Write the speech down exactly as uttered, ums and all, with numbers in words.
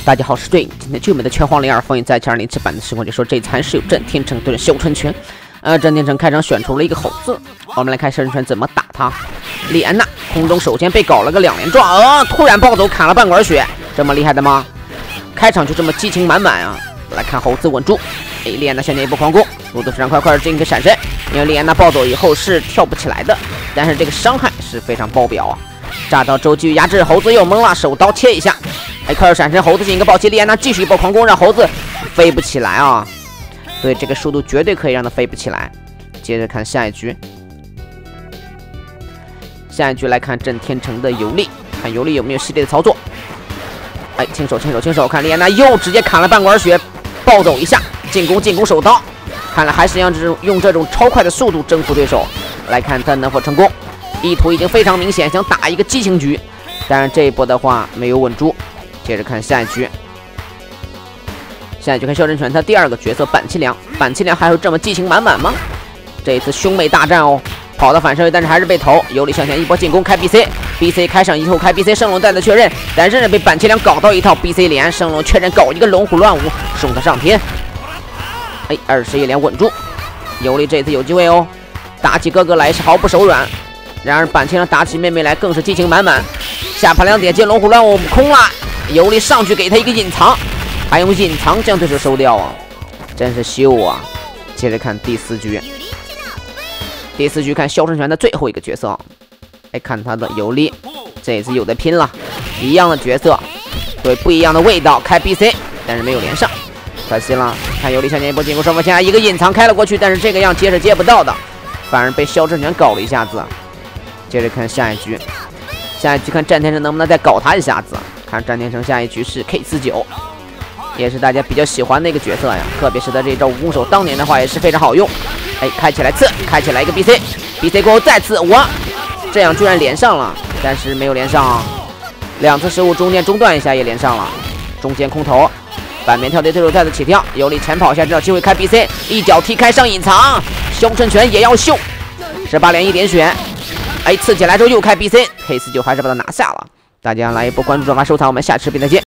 大家好，我是对今天最美的拳皇零二封印在七二零七版的时光就说这一餐是由郑天成对阵萧春泉。呃，郑天成开场选出了一个猴子，我们来看萧春泉怎么打他。莉安娜空中首先被搞了个两连撞，呃，突然暴走砍了半管血，这么厉害的吗？开场就这么激情满满啊！来看猴子稳住，哎，莉安娜向前一波狂攻，速度非常快，快进一个闪身，因为莉安娜暴走以后是跳不起来的，但是这个伤害是非常爆表啊！炸到周继续压制，猴子又懵了，手刀切一下。哎，快要闪身，猴子进一个暴击，莉安娜继续一波狂攻，让猴子飞不起来啊！对，这个速度绝对可以让他飞不起来。接着看下一局，下一局来看郑天成的游历，看游历有没有系列的操作。哎，轻手轻手轻手，看莉安娜又直接砍了半管血，暴走一下，进攻进攻手刀，看来还是要这种用这种超快的速度征服对手。来看他能否成功，意图已经非常明显，想打一个激情局，但是这一波的话没有稳住。接着看下一局，下一局看萧春泉他第二个角色板崎良，板崎良还会这么激情满满吗？这一次兄妹大战哦，跑到反射位，但是还是被投，有力向前一波进攻开 B C，B C 开上以后开 B C， 圣龙再次确认，但是被板崎良搞到一套 B C 连，圣龙确认搞一个龙虎乱舞，送他上天。哎，二十一连稳住，有力这次有机会哦，打起哥哥来是毫不手软。然而板崎良打起妹妹来更是激情满满，下盘两点接龙虎乱舞空了。尤力上去给他一个隐藏，还用隐藏将对手收掉啊，真是秀啊！接着看第四局，第四局看萧春泉的最后一个角色，来看他的尤力，这一次有的拼了，一样的角色，对，不一样的味道，开 B C， 但是没有连上，可惜了。看尤力向前一波进攻，双方前一个隐藏开了过去，但是这个样接是接不到的，反而被萧春泉搞了一下子。接着看下一局，下一局看战天成能不能再搞他一下子。看战天成下一局是 K 四九， 也是大家比较喜欢的一个角色呀，特别是他这一招蜈蚣手，当年的话也是非常好用。哎，开起来刺，开起来一个 B C，B C 过后再刺，哇，这样居然连上了，但是没有连上啊，两次失误中间中断一下也连上了，中间空投，反面跳对对手再次起跳，有力前跑一下，找机会开 B C， 一脚踢开上隐藏，萧春泉也要秀，十八连一点血，哎，刺起来之后又开 B C， K 四九 还是把他拿下了。大家来一波关注、转发、收藏，我们下期视频再见。